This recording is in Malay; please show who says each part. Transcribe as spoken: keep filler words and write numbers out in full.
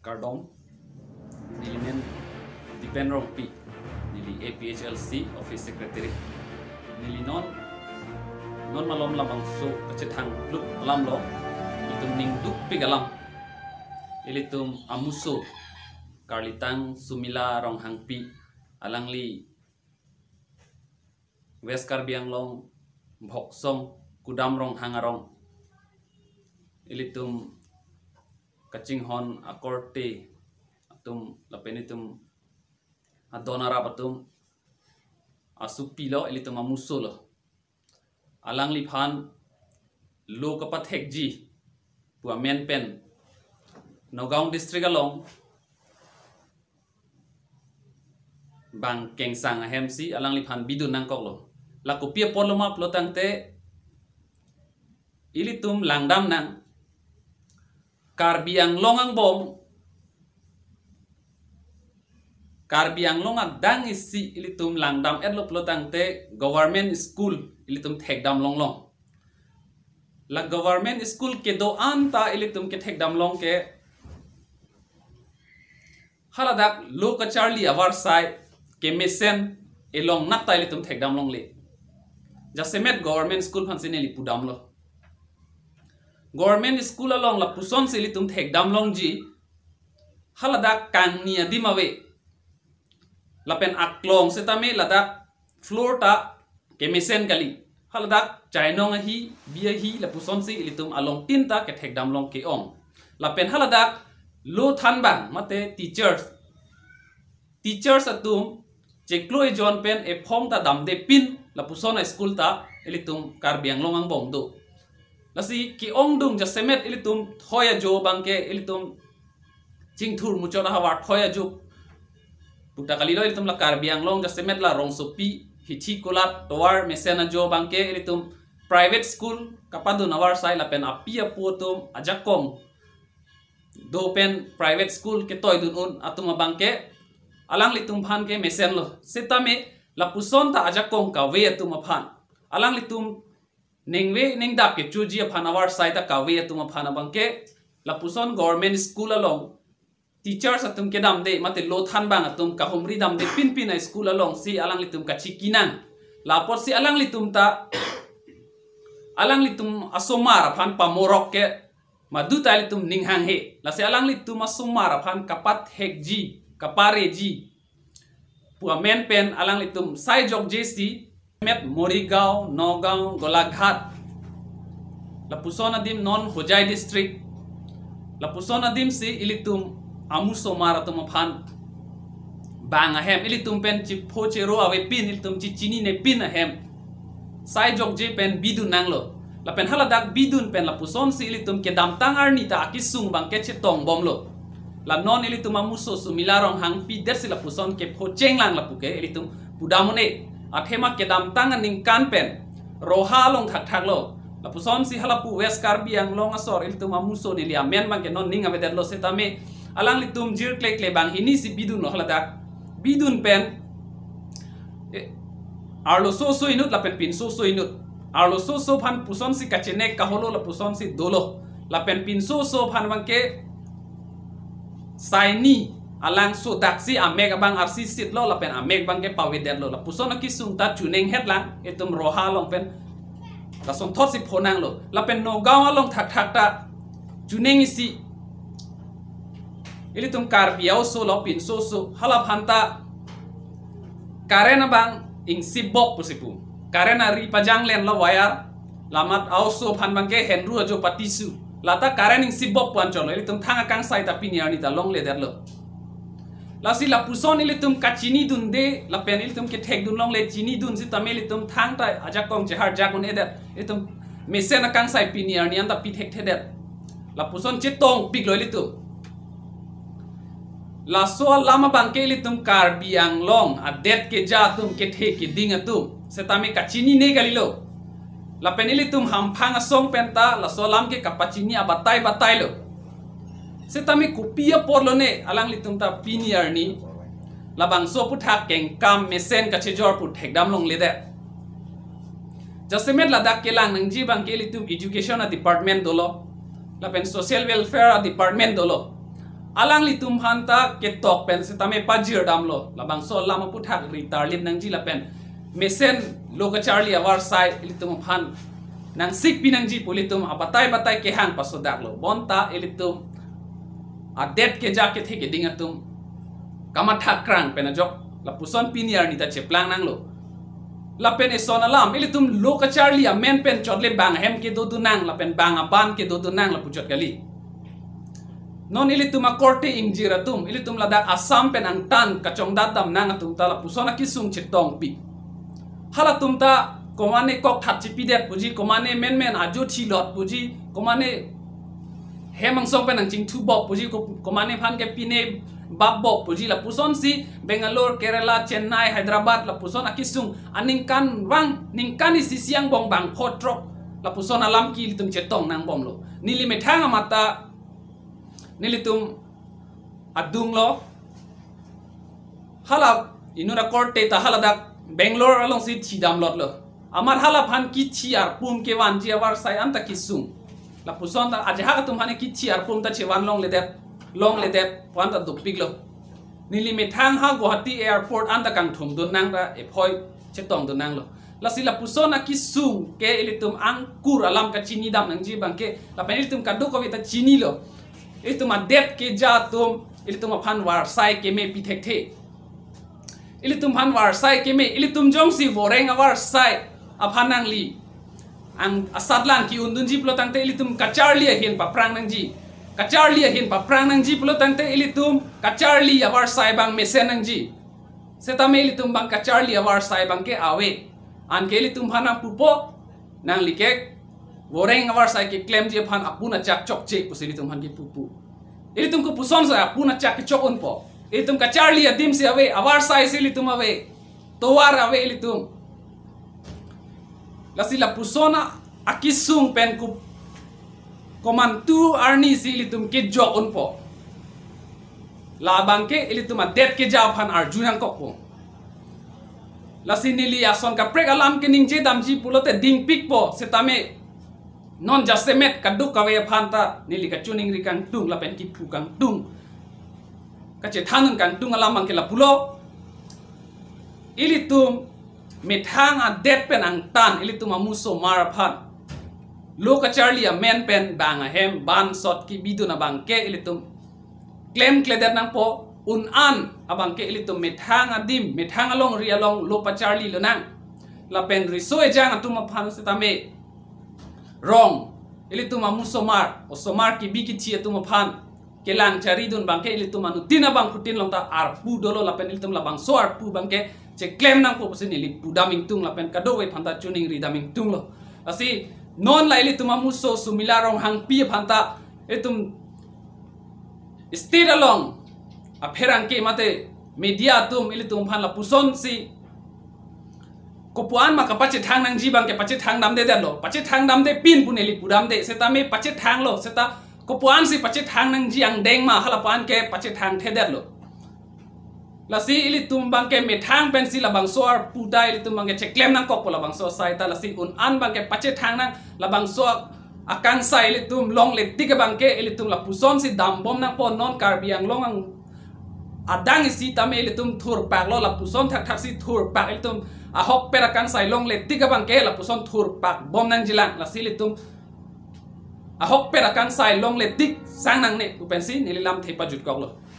Speaker 1: Kardom, Nilimen Dipen Rongpi, Nili A P H L C Office Secretary, Nili non non malom lamang so kacetang luk malam lo, itum ning duk pigalam, ilitum amuso, Karlitang Sumila Rong Hangpi, Alangli West Karbiang Long, Bhoksong Kudam Rong Hangarong, ilitum Kacing hon akorte atum lapenitum adonara patum asupilo ilitum amusulo alang liphan lo kapat hekji pua men pen Nagaung district along bang kengsang ahemsi alang liphan bidun nangkoklo la kopia poloma plotangte ilitum langdam nang Karbiang longang bom Karbiang longang dang isi ilitum langdam edlo plotang te government school ilitum thekdam longlong la government school ke do anta ilitum ke thekdam long ke haladak lo kachari awar sai ke mesen elong natta ilitum thekdam long le jasemet government school phansine lipudam lo Government school along la puson sili tum thek dam long ji halada kang nia dimawe la pen aklong setame lada floor ta kemisen kali halada chainong hi bia hi la puson si ilitum along tinta ke thek dam long ke ong la pen halada lo than bang mate teachers teachers atum chekloi jon pen e phong ta dam de pin la puson school ta ilitum karbiang longang bong do Lasi ki ong dung jasemet ilitum thoya jo bangke ilitum jingthur muchora hawar thoya jo puta kalilo ilitum la karbiang long jasemet la rong sopi hichi kolat towar mesena jo bangke ilitum private school kapadu nawar sai la pen apia putum ajakong do pen private school ke toy dun un atuma bangke alang litum phan ke mesen lo setame la puson ta ajakong ka we atuma phan alang litum Ningwe ning dap ke chuji aphan awar saita kawe atuma phana bangke lapuson government school along teachers atum ke dam de mate lo than bang atum ka humri dam de pin pin school along si alang litum ka chikinan lapor si alang litum ta alang litum asomar aphan pamorok ke madu ta litum ninghang he la si alang litum asomar aphan kapat hekji kapare ji pua men pen alang litum sai jok jesi Met Morigao, Nagaung, Golaghat, Lapuson adim non Hojai district, Lapuson adim si ilitum amuso maratum aphan, bang ahem ilitum pen chipoche ro awe pin ilitum chichini ne pin ahem, sai jok je pen bidun nanglo, la pen haladak bidun pen lapuson si ilitum ke dam tangar nita akisung bang ke chetong bomlo, la non ilitum amuso sumilarong hang pi dersi lapuson ke pocheng lang lapuke ilitum pudamone. Athema kedam tangan ning kanpen roha long thak thak lo la puson si halapu west karbiang long asor iltum amuso ni lia men bang ke non ning ave lo setame alang litum jir klek le bang hini si bidun lo haladak bidun pen arlo so so inut la pen pin so so inut arlo so so phan puson si kachene ka holo la puson si dolo la pen pin so so phan bang ke saini alang so taksi amek abang arsi sit lo la pen amek bang ke paweder lo la puson akisung ta chuneng het lang etum roha long pen la son thot si phonang lo la pen no gawa long thak thak ta chuneng isi ilitum karbiao so lo pin so so hala phanta karena bang ing sibok pusipu karena ri pajang len lo wayar lamat au so phan bang ke henru ajo patisu lata karen ing sibok puan cholo ilitum thanga kang sai ta pin yarni ta long le der lo Lasi la puson ilitum kachini dun de la pen ilitum ke thek dun long le chini dun si tamel ilitum thang ta ajakong jehar jakun edet ilitum mesen akang sai piniar ni anta pi thek thedet la puson chetong pik lo ilitum la so lama bangke ilitum karbiang long adet ke jatum ke thek ke ding atum setame kachini ne galilo la pen ilitum hamphang asong penta la so lam ke kapachini abatai batai lo Setami kupia porlo ne alang litum ta piniar ni labang so puthak keng kam mesen ka chejor put thekdam long lede jasemet ladak kelang nang ji bang ke litum education department dolo la pen social welfare department dolo alang litum hanta ke tok pen setame pajir dam lo labang so lama puthak ritar lim nang ji la pen mesen loka charli awar sai litum phan nang sik pinang ji politum abatai batai ke hang pasodak lo bonta elitum adet ke ja ke the ke dingatum kamatha krang pen ajok la puson piniar ni ta cheplang nang lo la pen e son alam elitum loka charli a men pen chotle bang hem ke do du nang la pen bang aban ke do du nang la puchot gali non ilitum a korte ingjiratum ilitum ladak asam pen ang tan kachong datam nang atum ta la pusona kisung chetong pi halatum ta komane kok that chipidet puji komane men men aju thilot puji komane hemang song pen ang ching thu bob puji komane phan ke pine bab bob puji la puson si Bangalore Kerala Chennai Hyderabad la puson akisung aningkan wang ningkan si siang bong bang potrok la puson alam ki litum chetong nang bom lo nili methanga mata nilitum adung lo hala inura korte ta haladak Bangalore along si chidam lot lo amar hala phan ki chiar pum ke wan ji awar sai anta kisung la puson ta aja tum hane ki chiar pum ta chewan long le det long le det pon ta dupik lo nili methang ha Guwahati airport anta kang thum dun nang da e phoi chetong dun nang lo la sila puson a kisung ke ilitum angkur alam ka chini dam nang ji bangke la penitum kadu ko vita chini lo itu madet ke jatum ilitum aphan war sai ke me pithek the ilitum phan war sai ke me ilitum jong si voreng war sai aphanang li ang asadlan ki undun ji plotang te ilitum kacharli hin pa prang nang ji kacharli hin pa prang nang ji plotang te ilitum kacharli war sai bang mesen nang ji setame ilitum bang kacharli war sai bang ke awe an ke ilitum phana pupo nang likek Goreng awar sai ke claim je phan apuna chak chok che pusilitum han ki pupu ilitum ko puson sa apuna chak chok on po ilitum ka charli adim se ave awar sai silitum ave towar ave ilitum lasila pusona akisung pen ku komantu arni silitum ke jok on po la bangke ilitum adet ke ja phan arjunan kok po lasinili ason ka prek alam ke ningje damji pulote ding pik po setame non jasemet kaduk kawe phanta nili ka chuning ri kang tung la pen ki pu kang tung ka che thanun kang tung ala mang ke la pulo ilitum methang a det pen ang tan ilitum amuso mar phan lo ka charli a men pen bang a hem ban sot ki biduna bang ke ilitum claim kledet nang po un an abang ke ilitum methang a dim methang along ri along lo pa charli lo nang la pen riso e jang atuma phan setame Wrong. Ilitum amusomar, o somar ki biki chia tuma phan. Kelang cari dun bangke ilitum anu tina bang putin long ta arpu dolo lapen ilitum labang so arpu bangke ce claim nang po pusin ili pudaming tung lapen kado we phanta chuning ri daming tung lo. Asi non la ilitum amuso sumila rong hang pi phanta ilitum stay along apherang ke mate media tum ilitum phan la puson si Kupuan maka pace thang nang jibang ke pace thang dam de de lo pace thang dam de pin puneli pudam de seta me pace thang lo seta kupuan si pace thang nang ji ang deng ma halapan ke pace thang the de lo la si ili tumbang ke me thang pen si labang so ar pudai ili tumbang ke cheklem nang kok labang so sai ta la si un an bang ke pace thang nang labang so akang sai ili tum long le tik bang ke ili tum la puson si dam bom nang po non karbiang long ang adang isi tame ili tum thur pak lo la puson thak thak si thur pak ili tum ahok perakan sai long le tiga bangke la puson thur pak bom nang jilang la silitum ahok perakan sai long le tik sang nang ne upensi nililam thepa jut kok lo